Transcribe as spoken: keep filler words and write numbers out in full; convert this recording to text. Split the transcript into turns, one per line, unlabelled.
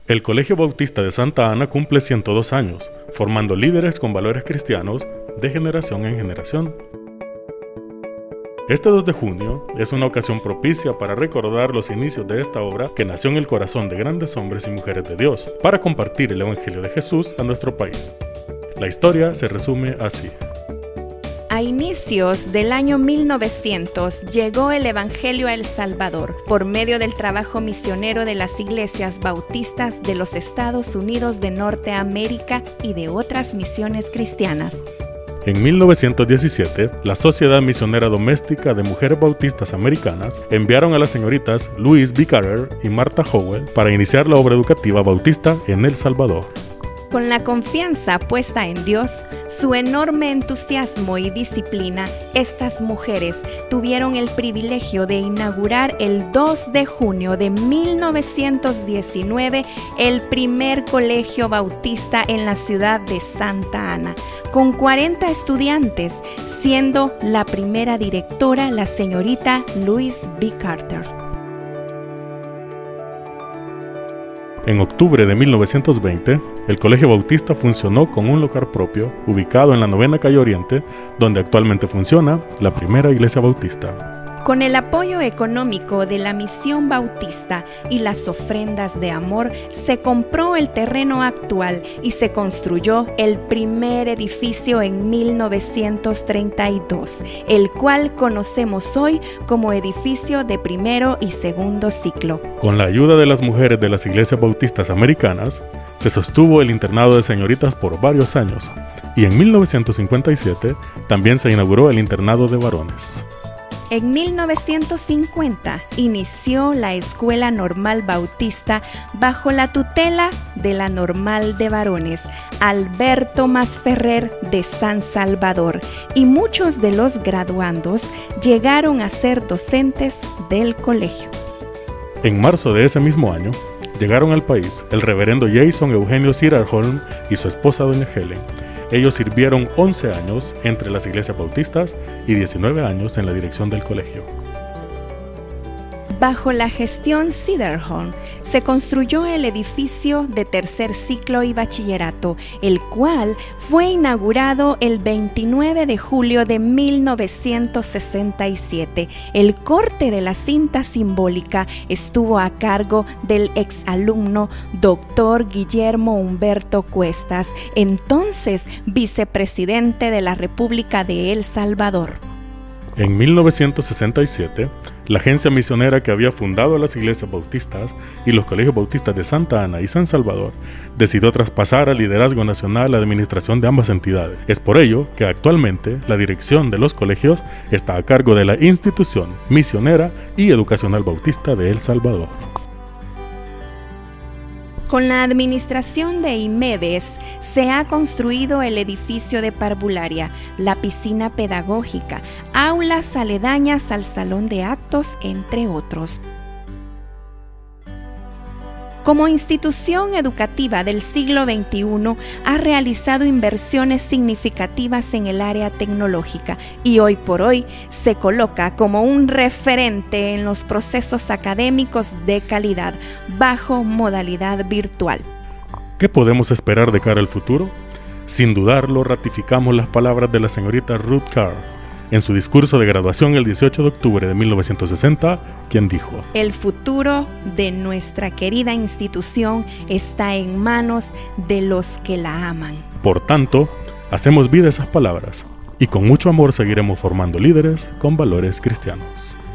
El Colegio Bautista de Santa Ana cumple ciento dos años, formando líderes con valores cristianos de generación en generación. Este dos de junio es una ocasión propicia para recordar los inicios de esta obra que nació en el corazón de grandes hombres y mujeres de Dios, para compartir el Evangelio de Jesús a nuestro país. La historia se resume así.
A inicios del año mil novecientos llegó el Evangelio a El Salvador por medio del trabajo misionero de las iglesias bautistas de los Estados Unidos de Norteamérica y de otras misiones cristianas.
En mil novecientos diecisiete, la Sociedad Misionera Doméstica de Mujeres Bautistas Americanas enviaron a las señoritas Louise B. Carter y Martha Howell para iniciar la obra educativa bautista en El Salvador.
Con la confianza puesta en Dios, su enorme entusiasmo y disciplina, estas mujeres tuvieron el privilegio de inaugurar el dos de junio de mil novecientos diecinueve el primer colegio bautista en la ciudad de Santa Ana, con cuarenta estudiantes, siendo la primera directora la señorita Louise B. Carter.
En octubre de mil novecientos veinte, el Colegio Bautista funcionó con un local propio, ubicado en la Novena Calle Oriente, donde actualmente funciona la primera iglesia bautista.
Con el apoyo económico de la Misión Bautista y las ofrendas de amor, se compró el terreno actual y se construyó el primer edificio en mil novecientos treinta y dos, el cual conocemos hoy como edificio de primero y segundo ciclo.
Con la ayuda de las mujeres de las iglesias bautistas americanas, se sostuvo el internado de señoritas por varios años, y en mil novecientos cincuenta y siete también se inauguró el internado de varones.
En mil novecientos cincuenta inició la Escuela Normal Bautista bajo la tutela de la Normal de Varones, Alberto Masferrer de San Salvador, y muchos de los graduandos llegaron a ser docentes del colegio.
En marzo de ese mismo año, llegaron al país el reverendo Jason Eugenio Siderholm y su esposa doña Helen. Ellos sirvieron once años entre las iglesias bautistas y diecinueve años en la dirección del colegio.
Bajo la gestión Siderholm se construyó el edificio de tercer ciclo y bachillerato, el cual fue inaugurado el veintinueve de julio de mil novecientos sesenta y siete. El corte de la cinta simbólica estuvo a cargo del exalumno doctor Guillermo Humberto Cuestas, entonces vicepresidente de la República de El Salvador.
En mil novecientos sesenta y siete, la agencia misionera que había fundado las iglesias bautistas y los colegios bautistas de Santa Ana y San Salvador decidió traspasar al liderazgo nacional la administración de ambas entidades. Es por ello que actualmente la dirección de los colegios está a cargo de la Institución Misionera y Educacional Bautista de El Salvador.
Con la administración de IMEBES se ha construido el edificio de parvularia, la piscina pedagógica, aulas aledañas al salón de actos, entre otros. Como institución educativa del siglo veintiuno, ha realizado inversiones significativas en el área tecnológica y hoy por hoy se coloca como un referente en los procesos académicos de calidad, bajo modalidad virtual.
¿Qué podemos esperar de cara al futuro? Sin dudarlo, ratificamos las palabras de la señorita Ruth Carr en su discurso de graduación el dieciocho de octubre de mil novecientos sesenta, quien dijo:
el futuro de nuestra querida institución está en manos de los que la aman.
Por tanto, hacemos vida esas palabras y con mucho amor seguiremos formando líderes con valores cristianos.